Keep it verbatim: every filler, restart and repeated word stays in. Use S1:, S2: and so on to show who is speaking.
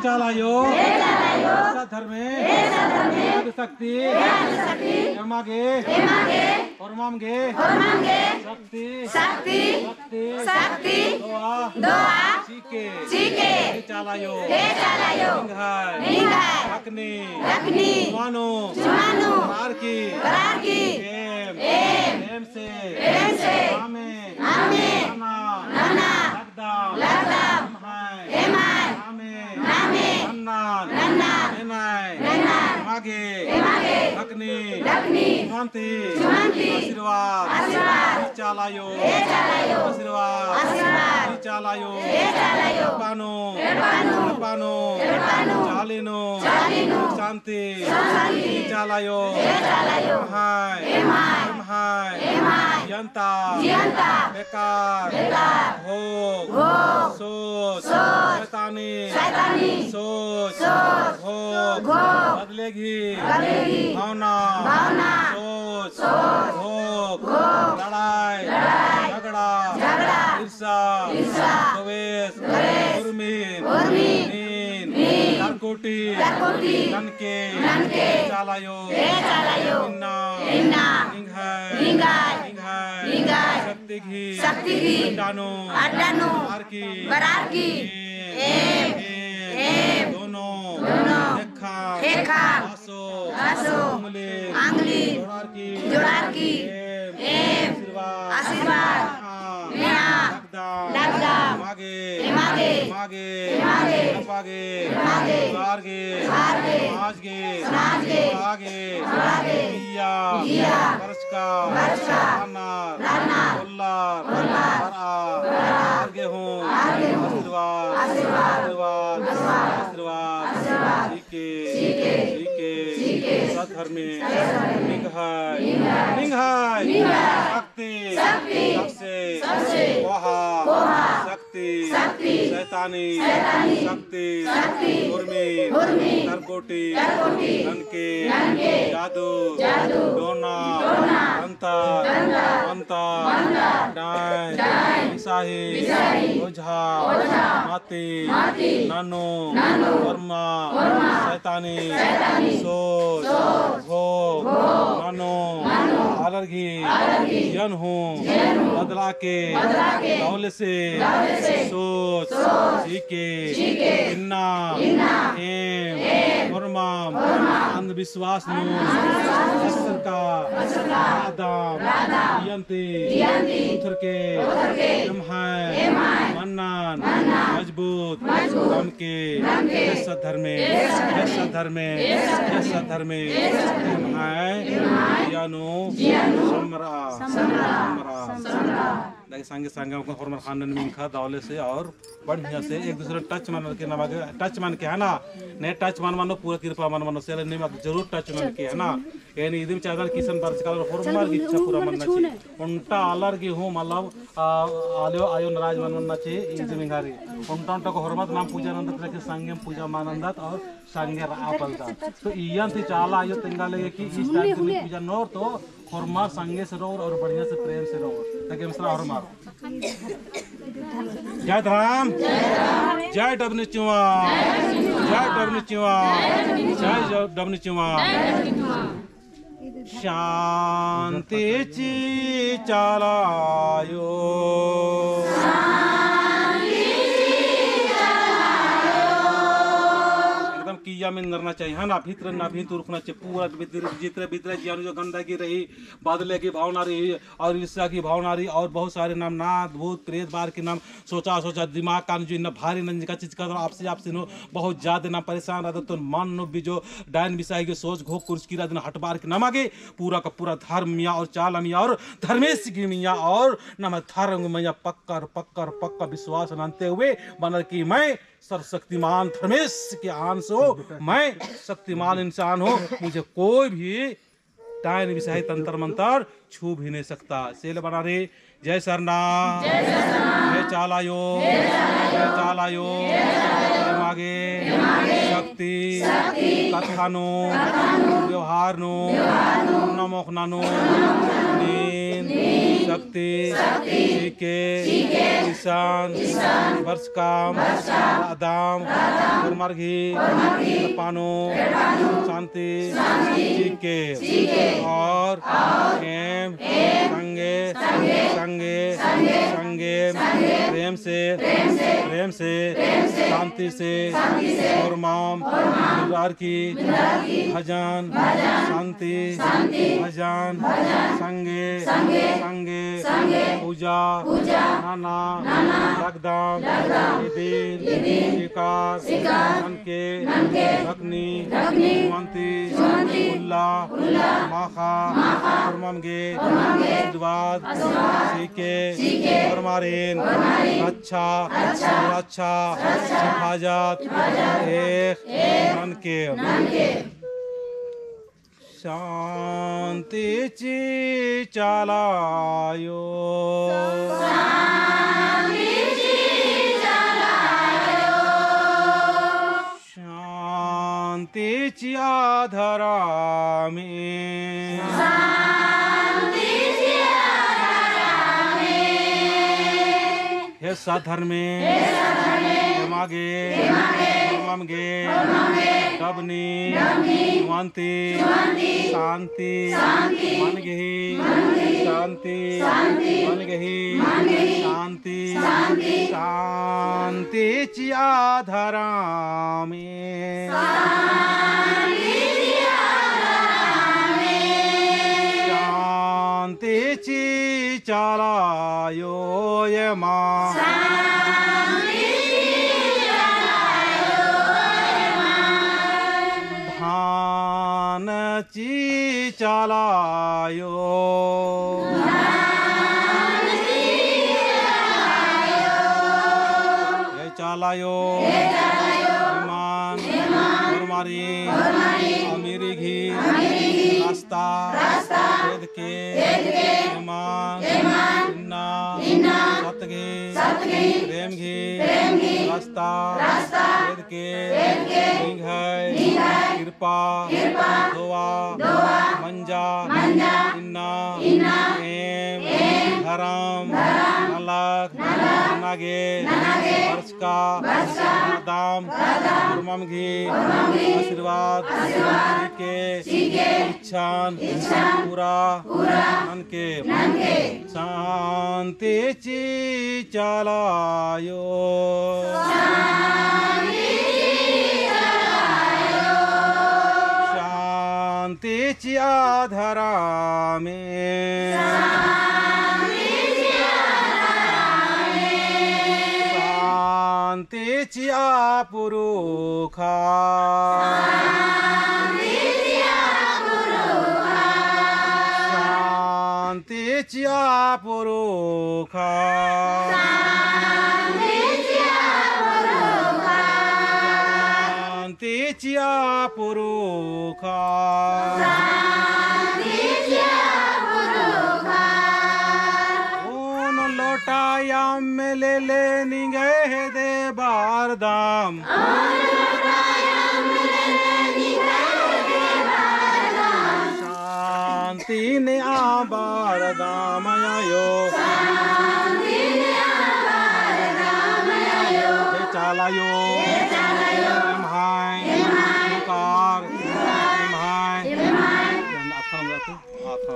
S1: चालायो धर्मे शक्ति यमागे hormamge शक्ति शक्ति शक्ति दोआ दोआ चीके चीके चालायो चालायो निंघाय निंघाय रखनी रखनी मानो मानो करारकी करारकी एम एम एम से एम से आमे आमे नाना नाना लगदाम लगदाम हाय एमाय आमे आमे नन्ना नन्ना एनाय एनाय मागे मागे रखनी रखनी शांति शांति आशीर्वाद आशीर्वाद चालायो चालायो आशीर्वाद आशीर्वाद चालायो चालायो पानो पानो पानो पानो चालिनो चालिनो शांति शांति चालायो चालायो हाय हाय हाय हाय जनता जनता बेकार बेकार भोग भोग सोच शैतानी शैतानी सोच सोच भोग भोग बदलेगी बदलेगी भावना भावना सोच सोच भोग भोग लड़ाई लड़ाई झगड़ा झगड़ा ईर्ष्या ईर्ष्या द्वेष उर्मीन उर्मीन नीन नरकोटी नरकोटी ननके ननके चालायो चालायो इन्ना इन्ना निंघाय निंघाय निंघाय निंघाय शक्ति की शक्ति की अड्डानो अड्डानो बरारकी बरारकी एम एम दोनों दोनों देखा देखा आसो आसो अंगली अंगली जोड़ारकी जोड़ारकी एम आशीर्वाद आशीर्वाद लगदाम लगदाम मागे मागे मागे मागे पागे पागे मार्गे मार्गे माजगे माजगे आगे आगे किया किया वर्षका वर्षका अनार अनार उल्लार उल्लार बरा आगे हूँ आशीर्वाद आशीर्वाद आशीर्वाद आशीर्वाद सीखे सीखे सीखे सद्धर्मे निंघाय निंघाय शक्ति सबसे कोहा शक्ति शैतानी शक्ति उर्मीन नरकोटी ननके जादू डोना अंतर अंतर डाइन मिसाही ओझा माती नानो वर्मा शैतानी सोच भोग मानो अलर्गी जन हूँ बदला के दौले से सोच सीखे इन्ना एम वर्माम अंधविश्वास नु का आदाम यंती उथर के मन्नान मजबूत दम के धर्मे धर्मे धर्मे यानो समरा समरा संगे संगे हरमर खानन में खा दौले से और बढ़िया से एक दूसरे टच मान के ना टच मान के है ना ने टच मान मानो पूरा कृपा मान मानो से नहीं मत जरूर टच मान के है ना यानी इदम चादर किसन बरस काल हरमर की इच्छा पूरा मनना चाहिए उनटा अलर की हो मतलब आलो आयो नाराज मनना चाहिए इज मिंगारी उनटा उनटा को हरमत नाम पूजा नंदत लेके संगे पूजा मानंदत और संगे आपलता तो इयन से चाला आयो तिंगा लगे कि इस टाइप की पूजा नोर तो हरमार संगे से रहो और बढ़िया से प्रेम से रहो ताकि हमसरा हरमार जय राम जय डबनी चुआ जय डबनी चुआ जय डबनी चुआ शांति ची चालायो किया में नरना चाहिए है ना भीतर ना भीतर रुकना चाहिए पूरा जितने भीतर जीवन जो गंदगी रही बादले की भावना रही और ईर्ष्या की भावना रही और बहुत सारे नाम नाथ भूत प्रेत बार के नाम सोचा सोचा दिमाग का जो न भारी नंज का चीज कर आपसे आपसे नो बहुत ज्यादा ना परेशान रहता तो मन नो भी जो डायन विषय के सोच घोक कुर्स की दिन हट बार के नमागे पूरा का पूरा धर्म मिया और चाल मिया और धर्मेश की मिया और नम धर्म मैया पक्कर पक्कर पक्का विश्वास मानते हुए बनर की मैं सर्वशक्तिमान धर्मेश के आंश हो मैं शक्तिमान इंसान हूँ मुझे कोई भी डायन विषय तंत्र मंत्र छू भी नहीं सकता सेल बना रे जय सरना जय चालायो जय चालायो मागे शक्ति कथानो व्यवहारनो नमोखनानो नींद शक्ति सीके किसान वर्षकाम आदाम कर्मर्घी पानो शांति सीके और एम संगे संगे संगे प्रेम से प्रेम से शांति से और माम दिलदार की भजन शांति भजन संगे संगे पूजा नाना लगदाम दिन शिकार ननके रखनी मंती उल्ला माखा कर्ममगे आशीर्वाद सीके परमारीन अच्छा अच्छा हिफाजत एक ननके शांति ची चालायो शांति ची आधारा में हे साधर्मे मागे ममगे डबनी वांति शांति मनगहि शांति मनगहि शांति शांति ची आधारा में शांति ची चालायो ये माँ धान ची चालायो ये चालायो ईमान परमारी अमीरी घी रास्ता वेद के ईमान इन्ना सतगे प्रेम घी रास्ता वेद के निघाय कृपा दोआ मंजा इन्ना एम धर्म नलक नागे वर्षका दाम गुरमम घी आशीर्वाद के इच्छान पूरा ननके शांति ची चालायो शांति ची आधारा में शांति ची आपुरुखा शांति ची आपुरुखा शांति ची आपुरुखा ओन लोटाया में ले ले निगे दे बारदाम शांति ने आबारदामयो चालायो